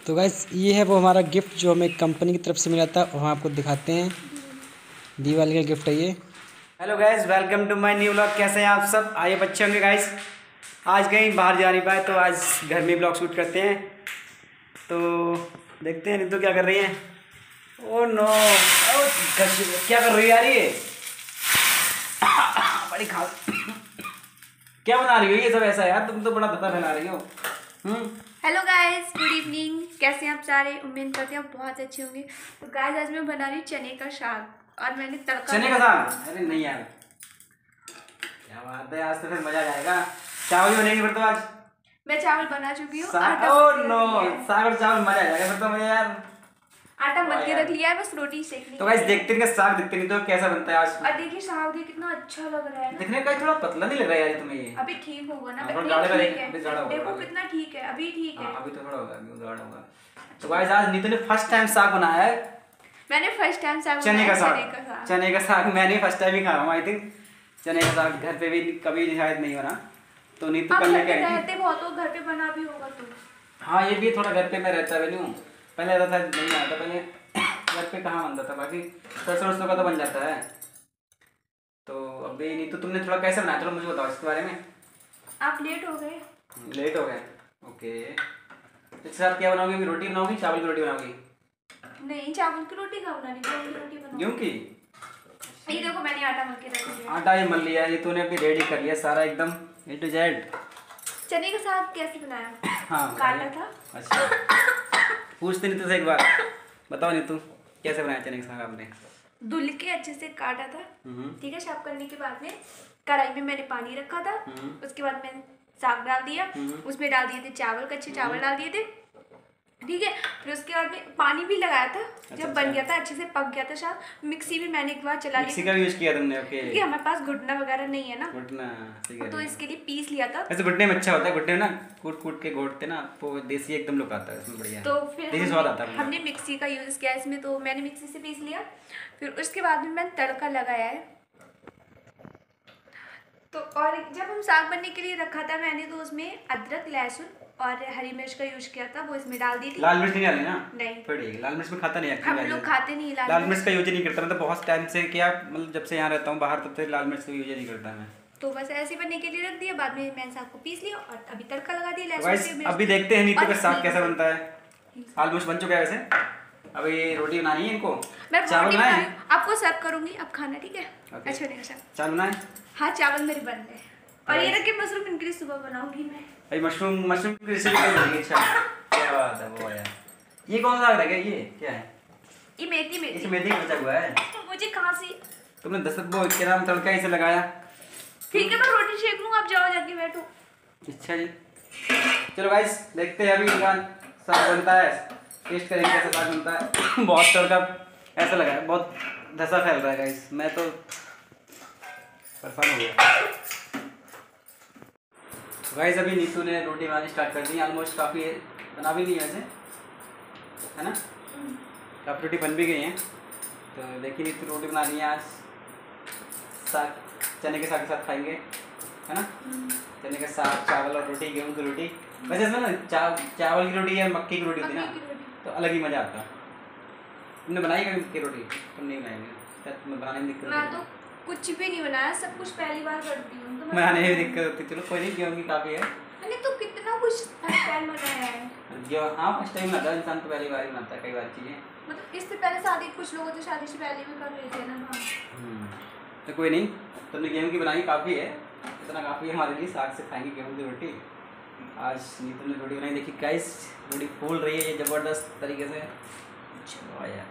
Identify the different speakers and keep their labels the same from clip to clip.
Speaker 1: तो गाइस ये है वो हमारा गिफ्ट जो हमें कंपनी की तरफ से मिला था, हम आपको दिखाते हैं। दिवाली का गिफ्ट है ये। Hello guys, welcome to my new vlog. कैसे हैं आप सब? आइए बच्चे होंगे गाइस। आज कहीं बाहर जा नहीं पाए तो आज घर में ब्लॉग शूट करते हैं। तो देखते हैं नीतू क्या कर रही है। ओ नो, क्या कर रही है यार ये? बड़ी खा क्या बना रही हो ये सब ऐसा यार? तुम तो बड़ा धता बना रही हो।
Speaker 2: Hello guys, good evening. कैसे हैं आप सारे? उम्मीद करते हैं आप बहुत अच्छे होंगे। तो गाइस आज मैं बना रही हूँ चने का साग और मैंने तड़का।
Speaker 1: चने का साग? अरे नहीं यार, क्या बात है, आज तो फिर मजा आ जाएगा। चावल बनेंगे फिर तो आज।
Speaker 2: मैं चावल बना चुकी हूँ।
Speaker 1: ओह नो, साग और चावल मजा आ जाएगा फिर तो मुझे यार।
Speaker 2: आटा मल के रख लिया है, बस रोटी सेकनी।
Speaker 1: तो गाइस देखते हैं साग, देखते नहीं तो कैसा बनता है आज।
Speaker 2: और देखिए साग भी कितना अच्छा लग रहा है ना।
Speaker 1: दिखने का थोड़ा पतला नहीं लग रहा है यार तुम्हें ये?
Speaker 2: अभी ठीक होगा ना?
Speaker 1: थोड़ा गाढ़ा
Speaker 2: ठीक है,
Speaker 1: होगा।
Speaker 2: देखो कितना ठीक है, अभी ठीक है।
Speaker 1: अभी तो थोड़ा होगा, अभी गाढ़ा होगा। तो गाइस आज नीतू ने फर्स्ट टाइम साग बनाया है।
Speaker 2: मैंने फर्स्ट टाइम साग
Speaker 1: चने का साग। चने का साग मैंने फर्स्ट टाइम ही खाया हूँ आई थिंक। चने का साग घर पे भी कभी शायद नहीं बना। तो नीतू कल लेके आई थी।
Speaker 2: रहते बहुत हो, घर पे बना भी होगा तो।
Speaker 1: हाँ ये भी थोड़ा घर पे मैं रहता भी नहीं हूँ। पहले रहता था, नहीं आता पहले घर पे कहाँ बनता था, बाकी सरसों का तो बन जाता है। तो अभी नहीं तो तुमने थोड़ा कैसे बनाया, चलो मुझे बताओ इसके बारे में।
Speaker 2: आप लेट हो गए।
Speaker 1: लेट हो गए, ओके। इसके साथ क्या बनाओगी? अभी रोटी बनाओगी, चावल की रोटी बनाओगी?
Speaker 2: नहीं, चावल की रोटी कहाँ बनानी, चावल की रोटी बनाओ।
Speaker 1: क्यों की?
Speaker 2: ये देखो मैंने आटा मल के रख दिया।
Speaker 1: आटा ये मल लिया, ये तूने अभी रेडी कर लिया सारा एकदम ए टू जेड।
Speaker 2: चने का साग कैसे बनाया?
Speaker 1: हाँ
Speaker 2: काटा था।
Speaker 1: अच्छा पूछते नहीं तुझसे एक बार, बताओ नहीं तू कैसे बनाया चने का साग आपने?
Speaker 2: धुल के अच्छे से काटा था, ठीक है। साफ करने के बाद में कढ़ाई में मैंने पानी रखा था। उसके बाद मैंने साग डाल दिया, उसमें डाल दिए थे चावल, कच्चे चावल डाल दिए थे, ठीक है। फिर उसके बाद में पानी भी लगाया था। जब बन गया था, अच्छे से पक गया था साग, मिक्सी भी मैंने एक बार चला ली।
Speaker 1: मिक्सी का यूज किया तुमने? ओके।
Speaker 2: क्योंकि हमारे पास घुटना वगैरह नहीं है ना,
Speaker 1: घुटना ठीक है,
Speaker 2: तो इसके लिए पीस लिया था।
Speaker 1: ऐसे घुटने में अच्छा होता है, घुटने में ना कूट कूट के घोटते ना, वो देसी एकदम लुक आता है उसमें, बढ़िया।
Speaker 2: तो फिर
Speaker 1: देसी स्वाद आता है।
Speaker 2: हमने मिक्सी का यूज़ किया इसमें, तो मैंने मिक्सी से पीस लिया। फिर उसके बाद में मैंने तड़का लगाया है। तो और जब हम साग बनने के लिए रखा था मैंने, तो उसमें अदरक, लहसुन और हरी मिर्च का यूज किया था, वो इसमें डाल दी थी।
Speaker 1: लाल मिर्च नहीं डाली ना?
Speaker 2: नहीं,
Speaker 1: थोड़ी लाल मिर्च में खाता नहीं है,
Speaker 2: हम लोग खाते नहीं
Speaker 1: लाल मिर्च का यूज नहीं करता। मतलब बहुत टाइम से क्या, मतलब जब से यहाँ रहता हूँ बाहर, तब से लाल मिर्च का यूज नहीं करता मैं।
Speaker 2: तो बस ऐसे बनने के लिए रख दिया। बाद में मैंने साग को पीस लिया और अभी तड़का लगा दिया
Speaker 1: लहसुन से। अभी देखते हैं नीतू का साग कैसा बनता है। ऑलमोस्ट बन चुका है वैसे, अभी रोटी बनानी है इनको।
Speaker 2: मैं
Speaker 1: चावल बनाए?
Speaker 2: आपको सर्व करूंगी, अब खाना, ठीक है? अच्छा नहीं सर,
Speaker 1: चावल बनाए?
Speaker 2: हाँ चावल मेरे बन गए। और ये रखे मशरूम, इनके लिए सुबह बनाऊंगी मैं।
Speaker 1: भाई मशरूम की रेसिपी क्या बनेगी? अच्छा क्या बात है वो यार। ये कौन सा लग रहा है? ये क्या है?
Speaker 2: ये मेथी
Speaker 1: इसमें मेथी बचा हुआ है।
Speaker 2: मुझे खांसी।
Speaker 1: तुमने दस वो क्या नाम तड़का इसे लगाया?
Speaker 2: ठीक है, मैं रोटी सेक लूँ, आप जाओ जाके बैठो।
Speaker 1: अच्छा जी, चलो गाइस देखते हैं अभी साग बनता है, टेस्ट करेंगे कैसा साग बनता है। बहुत तड़का ऐसा लगा है, बहुत धसा फैल रहा है गाइस, मैं तो परेशान हो गया। गाइस अभी नीतू ने रोटी बनानी स्टार्ट कर दी, ऑलमोस्ट काफ़ी बना भी नहीं है वैसे, है ना? काफ़ी रोटी बन भी गई हैं। तो देखिए नीतू रोटी बना रही है आज, साग चने के साग के साथ खाएंगे, है ना? चने का साग, चावल और रोटी, गेहूं की रोटी। वैसे इसमें ना चावल की रोटी या मक्की की रोटी होती ना, तो अलग ही मज़ा आता। तुमने बनाई कभी मक्की की रोटी? तुम नहीं बनाएंगे, तुम्हें बनाने में दिक्कत? मैं
Speaker 2: तो कुछ भी नहीं बनाया, सब कुछ पहली बार करती हूँ। तो
Speaker 1: बनाने में दिक्कत होती, चलो कोई नहीं, गेहूं की काफ़ी है।
Speaker 2: मैंने तो कितना कुछ फर्स्ट टाइम बनाया है।
Speaker 1: हाँ फर्स्ट टाइम बनाता है इंसान, तो पहली बार ही बनाता है कई बार चीज़ें।
Speaker 2: मतलब इससे पहले शादी, कुछ लोग तो शादी से पहले भी कर रहे थे ना।
Speaker 1: तो कोई नहीं, तुमने गेहूं की बनाई काफ़ी है, इतना काफ़ी है हमारे लिए। साग से खाएंगे गेहूं की रोटी। आज नीतू ने रोटी बनाई, देखिए गाइस रोटी फूल रही है ये ज़बरदस्त तरीके से। चलो यार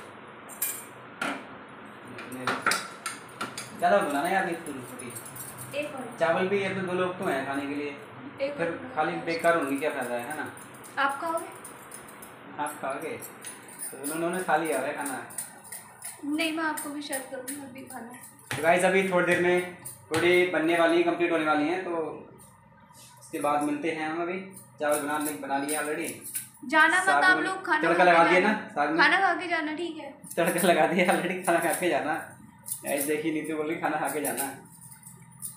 Speaker 1: ज़्यादा बनाना यार नीतू रोटी।
Speaker 2: एक और
Speaker 1: चावल भी है तो 2 लोग तो हैं खाने के लिए, फिर खाली बेकार होंगी क्या फ़ायदा है ना?
Speaker 2: आप खाओगे?
Speaker 1: आप खाओगे तो उन्होंने खा लिया है खाना।
Speaker 2: नहीं, मैं आपको भी शेयर करूँगी, मैं भी खाना है।
Speaker 1: तो गाइस अभी थोड़ी देर में रोटी बनने वाली है, कंप्लीट होने वाली हैं, तो उसके बाद मिलते हैं हम। अभी चावल बना लिया ऑलरेडी।
Speaker 2: जाना मत आप लोग, खाना
Speaker 1: तड़का लगा दिया ना साग में,
Speaker 2: खाना खा के जाना, ठीक है?
Speaker 1: तड़का लगा दिया ऑलरेडी, खाना खा के जाना। गाइस देखिए नीतू बोल रही खाना खा के जाना।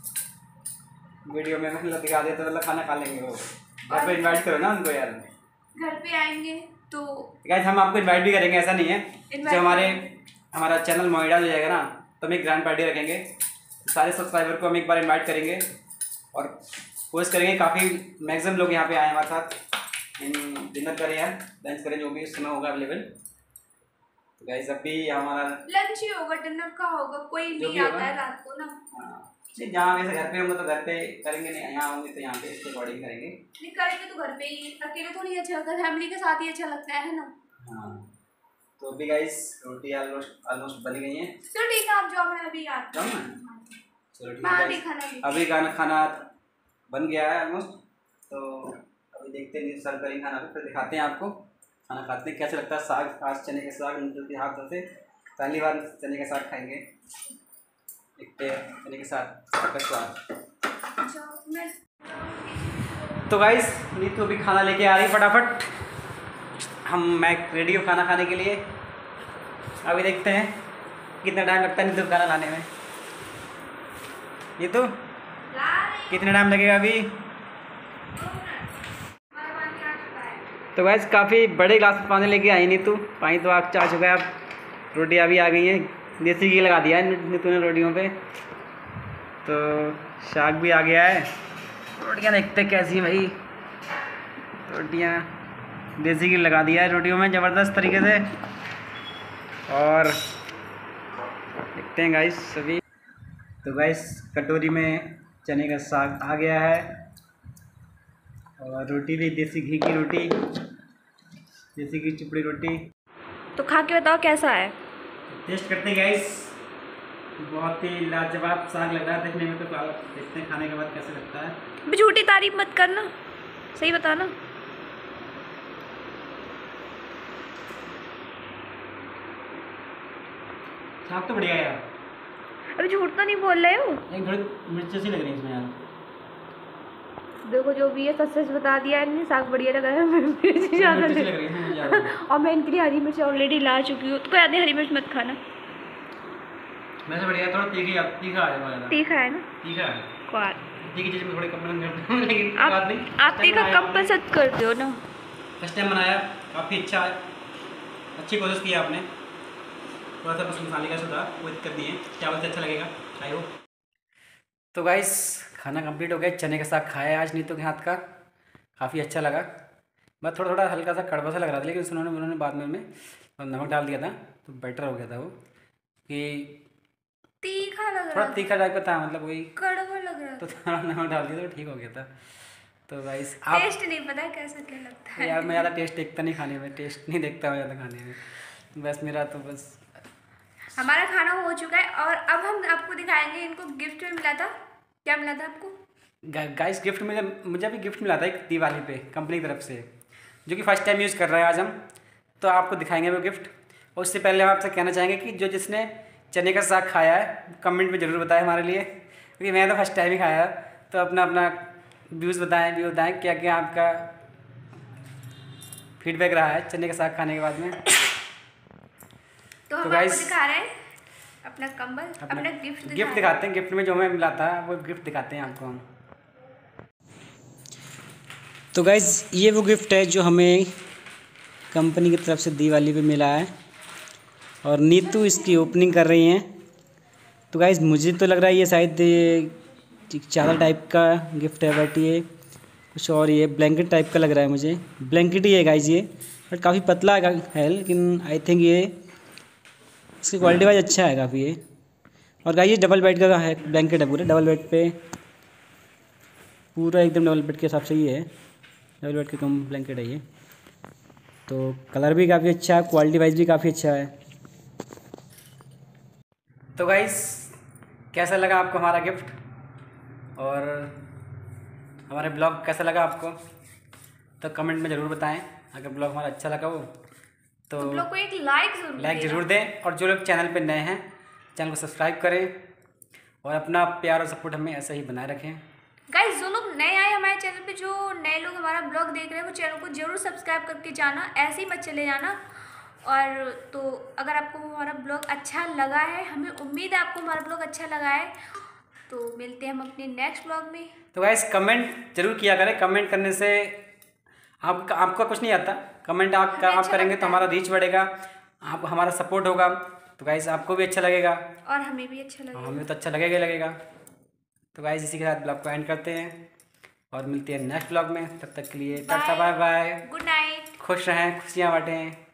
Speaker 1: वीडियो में मतलब दिखा देते, मतलब खाना खा लेंगे वो। आप इनवाइट करो ना उनको यार।
Speaker 2: घर पे आएंगे तो
Speaker 1: गाइस हम आपको इनवाइट भी करेंगे, ऐसा नहीं है। जब हमारा चैनल नोएडा हो जाएगा ना तो हम एक ग्रैंड पार्टी रखेंगे, सारे सब्सक्राइबर को हम एक बार इनवाइट करेंगे और कोशिश करेंगे काफ़ी मैक्सिमम लोग यहाँ पे आए हमारे साथ, डिनर करें या लंच करें, जो भी उस समय होगा अवेलेबल। तो गाइस अभी हमारा
Speaker 2: लंच ही होगा, डिनर का होगा, कोई नहीं आता है रात को ना।
Speaker 1: नहीं, जहाँ वैसे घर पे होंगे तो घर पे करेंगे, नहीं यहाँ होंगे तो यहाँ पे इसके अकॉर्डिंग करेंगे।
Speaker 2: नहीं करेंगे तो घर पे ही, अकेले थोड़ी अच्छा लगता है, फैमिली के साथ ही अच्छा लगता है ना।
Speaker 1: हाँ तो अभी गाइस रोटी ऑलमोस्ट बन गई है।
Speaker 2: चलो ठीक है, आप जाओ, मैं अभी आता हूँ।
Speaker 1: चलो ठीक है, अभी खाना बन गया है ऑलमोस्ट, तो अभी देखते हैं सर्व करेंगे खाना, फिर दिखाते हैं आपको खाना खाते हैं कैसे लगता है। साग, आज चने के साग के हाथों से पहली बार चने का साग खाएंगे, देखते हैं चने के साथ का स्वाद। तो गाइस नीतू अभी खाना लेके आ रही फटाफट, मैं रेडी हूँ खाना खाने के लिए। अभी देखते हैं कितना टाइम लगता है नीतू खाना लाने में। नीतू कितना टाइम लगेगा अभी? तो गाइस काफ़ी बड़े ग्लास में पानी लेके आई नीतू, पानी तो आग आ चुका है, अब रोटियाँ भी आ गई हैं, देसी घी लगा दिया है नीतू ने रोटियों पे, तो साग भी आ गया है। रोटियाँ देखते कैसी भाई, रोटियाँ देसी घी लगा दिया है रोटियों में ज़बरदस्त तरीके से, और देखते हैं गाइस सभी। तो गाइस कटोरी में चने का साग आ गया है, और रोटी भी देसी घी की रोटी, देसी घी चिपड़ी रोटी।
Speaker 2: तो खा के बताओ कैसा है।
Speaker 1: टेस्ट करते हैं गाइस, बहुत ही लाजवाब साग लग रहा है देखने में, तो देखते हैं खाने के बाद कैसा लगता है।
Speaker 2: झूठी तारीफ मत करना, सही बताना।
Speaker 1: साग तो बढ़िया है यार,
Speaker 2: अभी झूठ तो नहीं बोल रहे हो?
Speaker 1: एक थोड़ी मिर्च सी लग रही है इसमें यार।
Speaker 2: देखो जो भी है सच सच बता दिया है, साग बढ़िया लगा है, मिर्च ज़्यादा लग रही है और मैं इनके लिए हरी मिर्च ऑलरेडी ला चुकी हूँ, तो कोई आदमी हरी मिर्च मत खाना।
Speaker 1: वैसे बढ़िया, थोड़ा तीखा है,
Speaker 2: तीखा है ना,
Speaker 1: तीखा है,
Speaker 2: क्वार
Speaker 1: तीखी चीज़ में थोड़ी कम पसंद करते हैं, लेकिन
Speaker 2: आप तीखा कम पसंद करते हो ना।
Speaker 1: फर्स्ट टाइम बनाया, काफ़ी अच्छा है, अच्छी कोशिश की आपने, थोड़ा सा बस मसाले का सुधार, कोई दिक्कत नहीं है, चावल से अच्छा लगेगा आई हो। तो गाइस खाना कंप्लीट हो गया, चने का साग खाया आज नीतू के हाथ का, काफ़ी अच्छा लगा। बस थोड़ा थोड़ा हल्का सा कड़वा सा लग रहा था, लेकिन उन्होंने बाद में नमक डाल दिया था तो बेटर हो गया था वो, कि
Speaker 2: तीखा लग
Speaker 1: थोड़ा
Speaker 2: रहा
Speaker 1: तीखा टाइप का था, मतलब वही
Speaker 2: कड़वा लग रहा
Speaker 1: तो थोड़ा नमक डाल दिया तो ठीक हो गया था। तो गाइस आप
Speaker 2: टेस्ट नहीं पता कैसा क्या लगता है
Speaker 1: यार, मैं ज़्यादा टेस्ट देखता नहीं खाने में, टेस्ट नहीं देखता मैं ज़्यादा खाने में, बस मेरा तो बस।
Speaker 2: हमारा खाना हो चुका है और अब हम आपको दिखाएंगे, इनको गिफ्ट में मिला था। क्या मिला था आपको?
Speaker 1: गाइस गिफ्ट मुझे अभी गिफ्ट मिला था एक दिवाली पे कंपनी की तरफ से, जो कि फर्स्ट टाइम यूज़ कर रहे हैं आज हम, तो आपको दिखाएंगे वो गिफ्ट। और उससे पहले हम आपसे कहना चाहेंगे कि जो जिसने चने का साग खाया है कमेंट में ज़रूर बताएं हमारे लिए, क्योंकि मैं तो फर्स्ट टाइम ही खाया, तो अपना व्यू बताएं क्या क्या आपका फीडबैक रहा है चने का साग खाने के बाद में।
Speaker 2: तो हम आपको दिखा रहे हैं अपना कंबल, अपना गिफ्ट
Speaker 1: दिखाते हैं, गिफ्ट में जो हमें मिला था वो गिफ्ट दिखाते हैं आपको हम। तो गाइज ये वो गिफ्ट है जो हमें कंपनी की तरफ से दिवाली पे मिला है, और नीतू इसकी ओपनिंग कर रही हैं। तो गाइज मुझे तो लग रहा है ये शायद चादर टाइप का गिफ्ट है, बट ये कुछ और, ये ब्लैंकेट टाइप का लग रहा है मुझे, ब्लैंकेट ही है गाइज ये, बट काफ़ी पतला है, लेकिन आई थिंक ये इसकी क्वालिटी वाइज अच्छा है काफ़ी ये। और गाइस ये डबल बेड का है, ब्लैंकेट है पूरे डबल बेड पे, पूरा एकदम डबल बेड के हिसाब से ही है, डबल बेड के कम ब्लैंकेट है ये। तो कलर भी काफ़ी अच्छा है, क्वालिटी वाइज भी काफ़ी अच्छा है। तो गाइस कैसा लगा आपको हमारा गिफ्ट, और हमारे ब्लॉग कैसा लगा आपको, तो कमेंट में ज़रूर बताएं। अगर ब्लॉग हमारा अच्छा लगा हो तो
Speaker 2: ब्लॉग को एक लाइक
Speaker 1: ज़रूर दें, और जो लोग चैनल पे नए हैं चैनल को सब्सक्राइब करें, और अपना प्यार और सपोर्ट हमें ऐसा ही बनाए रखें। गाइस
Speaker 2: जो लोग नए आए हमारे चैनल पे, जो नए लोग हमारा ब्लॉग देख रहे हैं, वो चैनल को जरूर सब्सक्राइब करके जाना, ऐसे ही मत चले जाना। और तो अगर आपको हमारा ब्लॉग अच्छा लगा है, हमें उम्मीद है आपको हमारा ब्लॉग अच्छा लगा है, तो मिलते हैं हम अपने नेक्स्ट ब्लॉग में।
Speaker 1: तो गाइस कमेंट जरूर किया करें, कमेंट करने से आपका कुछ नहीं आता, कमेंट आप करेंगे तो हमारा रीच बढ़ेगा, आप हमारा सपोर्ट होगा, तो गाइस आपको भी अच्छा लगेगा
Speaker 2: और हमें भी अच्छा लगेगा।
Speaker 1: हमें तो अच्छा लगेगा। तो गाइस इसी के साथ ब्लॉग को एंड करते हैं और मिलते हैं नेक्स्ट ब्लॉग में। तब तक के लिए tata bye bye,
Speaker 2: good night,
Speaker 1: खुश रहें, खुशियाँ बांटें।